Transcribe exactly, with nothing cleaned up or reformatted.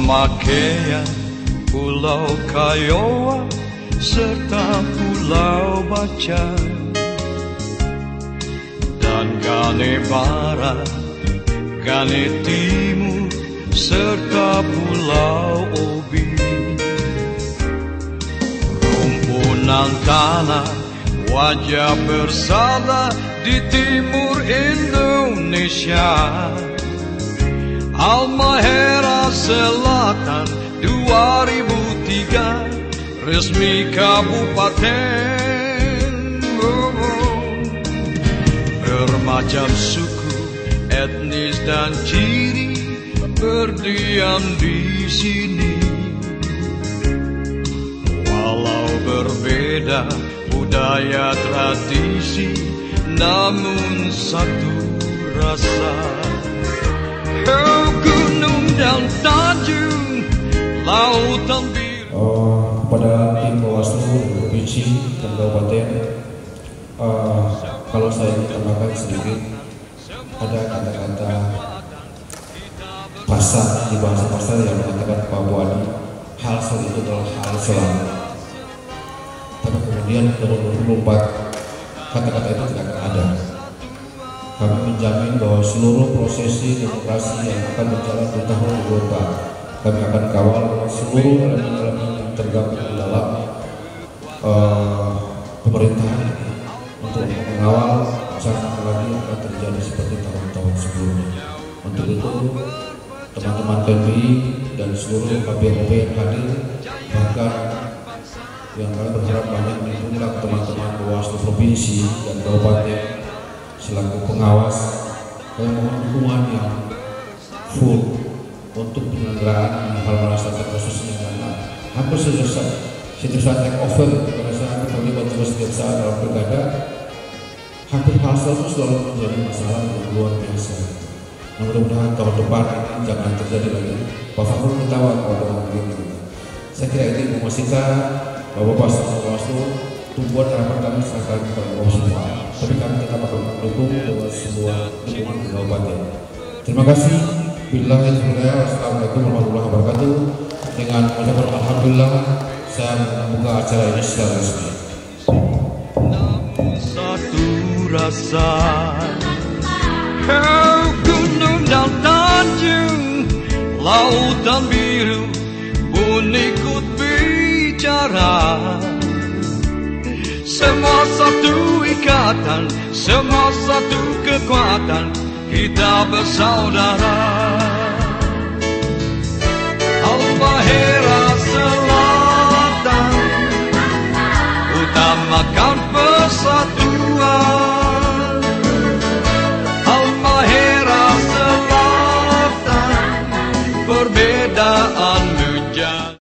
Makea, Pulau Kiowa, serta Pulau Baca, dan Gane Barat, Gane Timur, serta Pulau Obi. Rumpunan tanah, wajah bersalah di timur Indonesia. Halmahera Selatan dua ribu tiga resmi kabupaten. Oh, oh. Bermacam suku, etnis dan ciri berdiam di sini. Walau berbeda budaya tradisi, namun satu rasa. Oh, gunung dan tanjung, lautan biru. Uh, kepada tim Bawaslu Provinsi dan Kabupaten, uh, kalau saya ditambahkan sedikit, ada kata-kata pasar di bahasa pasar yang mengatakan Pak Buani, hal seperti itu adalah hal selalu. Tapi kemudian dua ribu dua puluh empat kata-kata itu tidak akan ada. Kami menjamin bahwa seluruh prosesi demokrasi yang akan berjalan di tahun dua ribu dua puluh empat, kami akan kawal seluruh elemen-elemen yang tergabung di dalam uh, pemerintahan ini untuk mengawal jangan lagi akan terjadi seperti tahun-tahun sebelumnya. Untuk itu, teman-teman P P I dan seluruh K P R P yang hadir, bahkan yang kami berharap banyak mengundang teman-teman Bawaslu Provinsi dan Kabupaten selaku pengawas, kami mohon dukungan yang full untuk penyelenggaraan hal masyarakat khususnya karena hampir selesai setiap take over karena saya hampir terlibat juga setiap saat dalam pilkada, hampir hal itu selalu menjadi masalah yang luar biasa. Nah, mudah-mudahan tahun depan ini jangan terjadi lagi. Pak Fakhrul ketawa kalau dengan begini. Saya kira ini memastikan bahwa Bapak Bawaslu tumbuhan harapan kami serahkan kepada Bapak semua. Tapi kami tetap akan mendukung dengan semua dukungan di kabupaten. Terima kasih. Bismillahirrahmanirrahim. Assalamualaikum warahmatullahi wabarakatuh. Dengan ucapan alhamdulillah, saya membuka acara ini secara resmi. Satu rasa, oh, gunung dan tanjung, lautan biru, bunyi ikut bicara. Semua satu ikatan, semua satu kekuatan, kita bersaudara.